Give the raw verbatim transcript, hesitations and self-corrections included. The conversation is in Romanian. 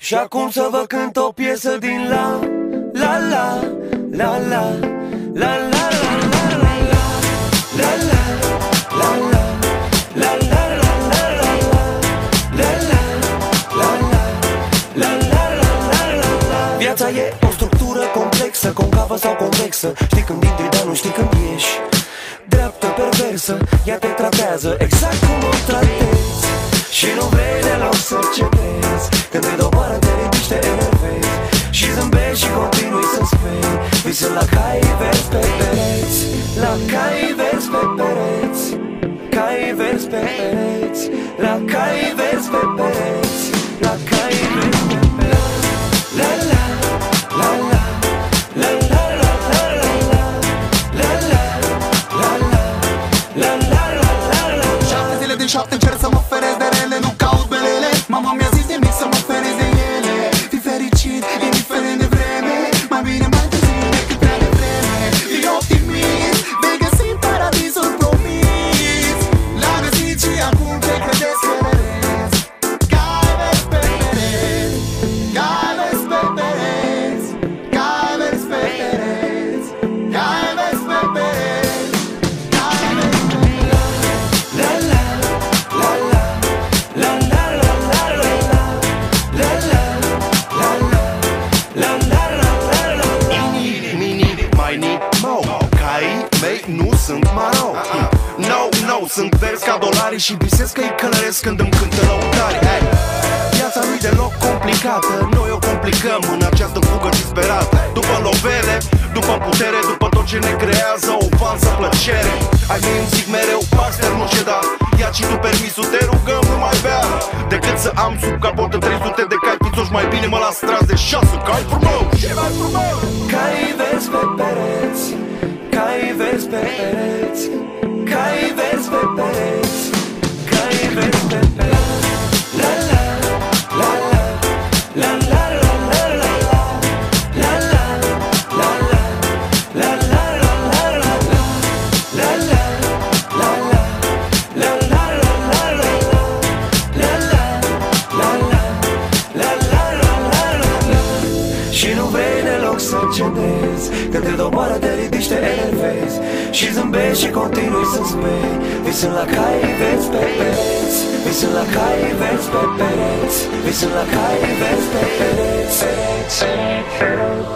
Și acum să vă cânt o piesă din la La la La la La la la la la La la La la La la la la la La la La la La la la la la. Viața e o structură complexă, concavă sau convexă. Știi când intri, dar nu știi când ieși. Dreaptă, perversă, ea te tratează exact cum o tratezi. Și nu vrei deloc să cedezi. Când te doboară, te ridici, te enervezi. Și zâmbești și continui să speri. Visând la cai verzi pe pereți. La cai verzi pe pereți. Cai verzi pe pereți. La cai verzi pe pereți. La cai verzi pe pereți. La la La la La la la la la la La la La la La la la la la. Șapte zile din șapte încerc să mă feresc de rele. Nu caut belele. Mama mi-a zis nimic să mă feresc de ele. Fii fericit, indiferent de vreme. Mai bine mai târziu decât prea devreme. Fii optimist, vei găsi paradisul promis. L-am găsit și acum ce credeți că vedeți. Cai verzi pe pereți. Cai verzi pe pereți. Cai verzi pe pereți. Cai verzi pe pereți. Cai verzi pe pereți. La la La la La la la la la la La la La la La la la la la. Mini, mini, mai ni, mo. Caii mei nu sunt maro. No, no, sunt verzi ca dolari. Și visez că-i călăresc când îmi cântă lăutari. Hey. Viața nu-i deloc complicată. Noi o complicăm în această fugă disperată. După lovele, după putere, după tot ce ne creează o falsă plăcere. Ai mei îmi zic mereu, Baxter, nu ceda. Ia și tu permisul, te rugăm, nu mai bea. Decât să am sub capot trei sute de cai pițoși, mai bine mă las tras de șase cai frumos. Ce mai frumos? Cai verzi pe pereți. Cai verzi pe pereți. Cai verzi pe pereți. Cai verzi pe pereți. La la La la La la la la la la La la La la La la la la la la La la La la La la la la la la La la La la La la la la la la. Și nu vrei deloc să cedezi. Când te doboară, te ridici, te enervezi. Și zâmbești și continui să speri. Visând la cai verzi pe pereți. Visând la cai verzi pe pereți. Visând la cai verzi pe pereți.